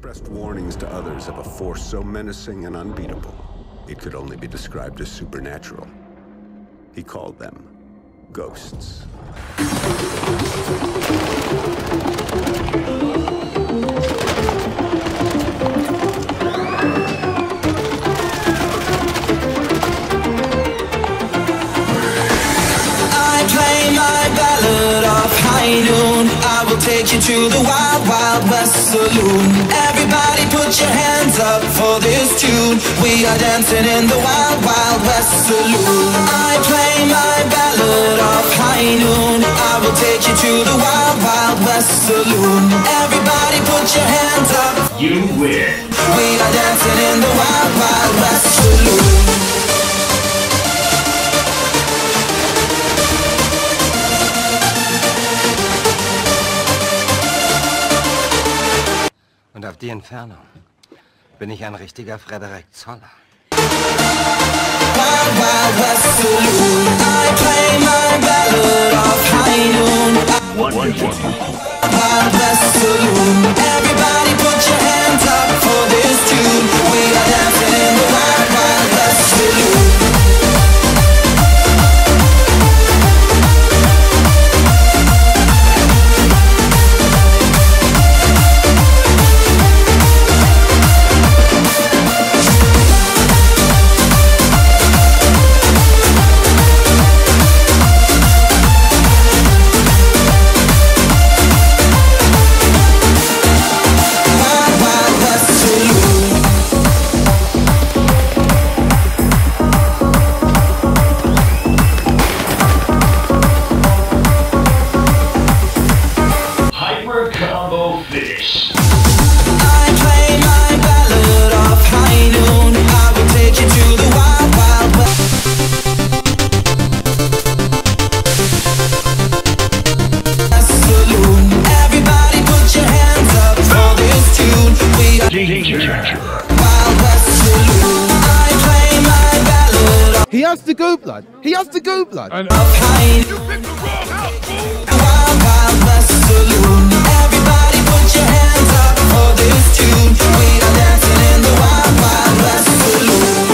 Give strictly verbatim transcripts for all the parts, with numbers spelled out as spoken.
expressed warnings to others of a force so menacing and unbeatable, it could only be described as supernatural. He called them ghosts. Take you to the wild, wild west saloon. Everybody put your hands up for this tune. We are dancing in the wild, wild west saloon. I play my ballad of high noon. I will take you to the wild, wild west saloon. Everybody put your hands up. You win. We are dancing in the wild, wild west saloon. Und auf die Entfernung bin ich ein richtiger Frederik Zoller. Wild, wild west saloon. I play my ballad of high noon. Wild west saloon. Everybody put your hands up for this tune. We are dancing in the wild, wild west saloon. Combo finish. I play my ballad of high noon. I will take you to the wild, wild west saloon. Everybody put your hands up for this tune. We are Danger. Wild West Saloon. I play my ballad of He has to go, blood. He has to go, blood. high noon. You picked the wrong house, fool. Wild, wild West Saloon. Everybody put your hands up for this tune. We are dancing in the wild, wild west saloon.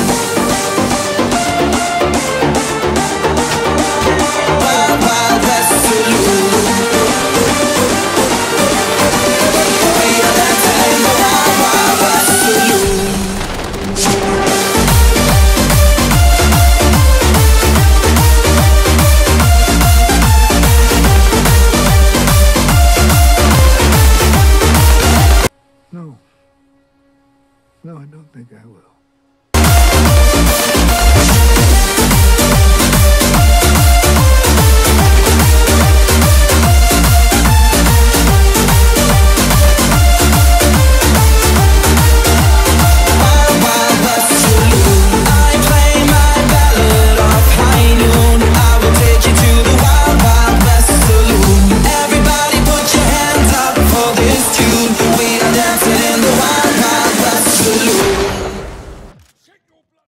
Wild, wild west saloon. We are dancing in the wild, wild west saloon. No. No, I don't think I will.